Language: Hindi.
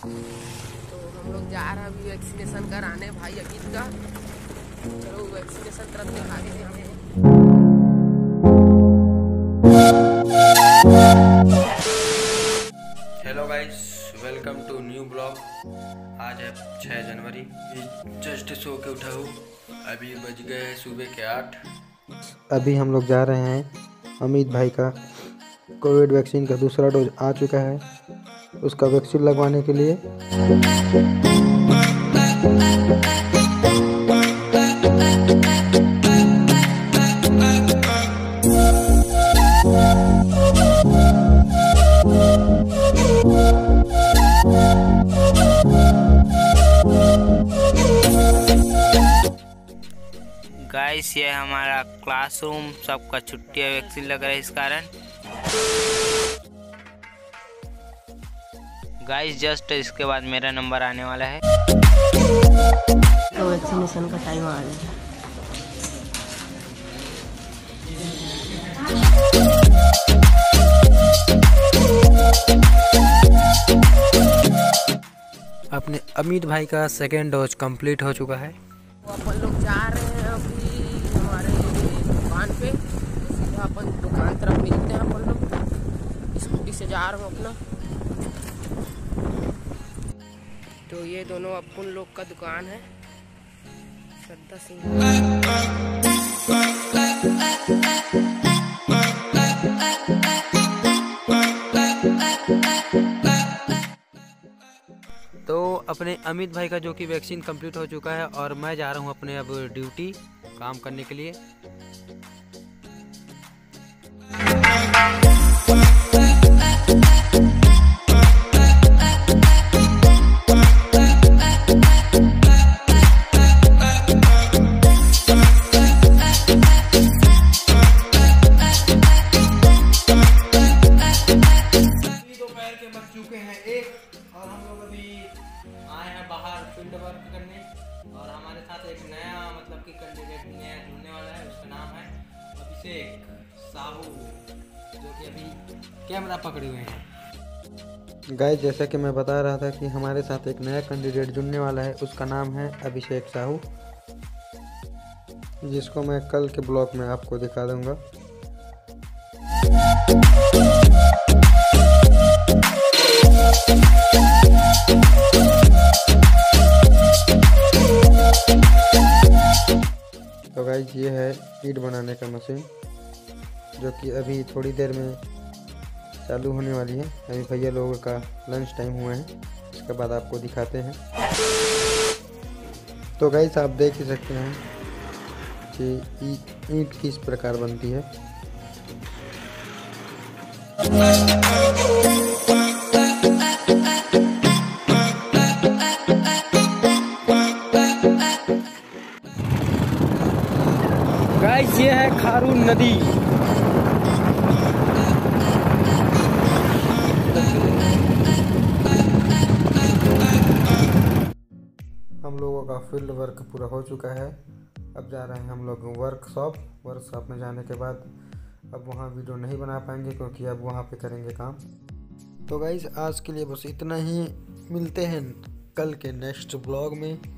तो हम लोग जा रहे हैं अभी वैक्सीनेशन कराने भाई अमित का। चलो वैक्सीनेशन तुरंत दिखा दीजिए हमें। Hello guys, welcome to new blog. आज है 6 जनवरी। जस्ट सो के उठा हूँ। अभी बज गए हैं सुबह के 8। अभी हम लोग जा रहे हैं अमित भाई का कोविड वैक्सीन का दूसरा डोज आ चुका है, उसका वैक्सीन लगवाने के लिए। गाइस, ये हमारा क्लासरूम, सबका छुट्टी है, वैक्सीन लग रहा है इस कारण। गाइस, जस्ट इसके बाद मेरा नंबर आने वाला है। तो वैक्सीनेशन का टाइम आ गया। अपने अमित भाई का सेकेंड डोज कंप्लीट हो चुका है। तो अपन लोग जा रहे हैं अभी हमारे दुकान पे। सीधा अपन दुकान तरफ मिलते हैं। अपन लोग स्कूटी से जा रहे हो अपना। तो ये दोनों अपन लोग का दुकान है, श्रद्धा सिंह। तो अपने अमित भाई का जो कि वैक्सीन कंप्लीट हो चुका है और मैं जा रहा हूं अपने अब ड्यूटी काम करने के लिए। दोपहर के बज चुके हैं 1 और हम लोग अभी आए हैं बाहर फील्ड वर्क करने। और हमारे साथ एक नया मतलब कि कैंडिडेट नया जुड़ने वाला है। उसका नाम है अभिषेक साहू, जो कि अभी कैमरा पकड़े हुए हैं। गाइस, जैसा कि मैं बता रहा था कि हमारे साथ एक नया कैंडिडेट जुड़ने वाला है, उसका नाम है अभिषेक साहू, जिसको मैं कल के ब्लॉग में आपको दिखा दूंगा। तो गाइस, ये है ईंट बनाने का मशीन, जो कि अभी थोड़ी देर में चालू होने वाली है। अभी भैया लोगों का लंच टाइम हुआ है, इसके बाद आपको दिखाते हैं। तो गाइस, आप देख ही सकते हैं कि ईंट किस प्रकार बनती है। गाइस, ये है खारून नदी। हम लोगों का फील्ड वर्क पूरा हो चुका है। अब जा रहे हैं हम लोग वर्कशॉप में जाने के बाद अब वहाँ वीडियो नहीं बना पाएंगे, क्योंकि अब वहाँ पे करेंगे काम। तो गाइस, आज के लिए बस इतना ही। मिलते हैं कल के नेक्स्ट ब्लॉग में।